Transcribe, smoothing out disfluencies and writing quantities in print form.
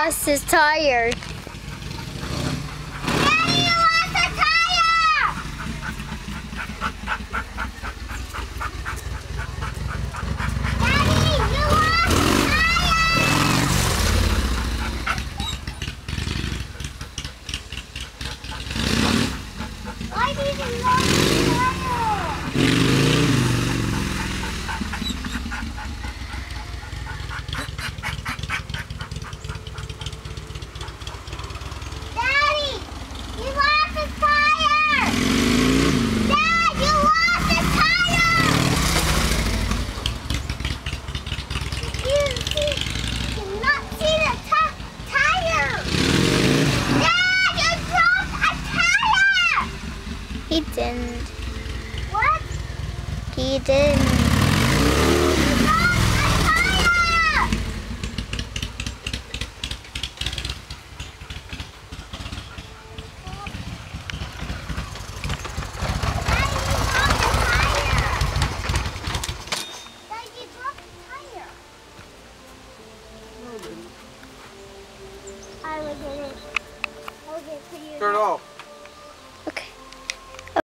lost his tire. Daddy, you lost a tire! Daddy, you lost a tire! Why did you lose the tire? Daddy, you lost a tire! Dad, you lost a tire! You cannot see the tire! Dad, you dropped a tire! He didn't. What? He didn't. You dropped a tire! Daddy, you dropped a tire! I will get it. I'll get it for you. Turn it off.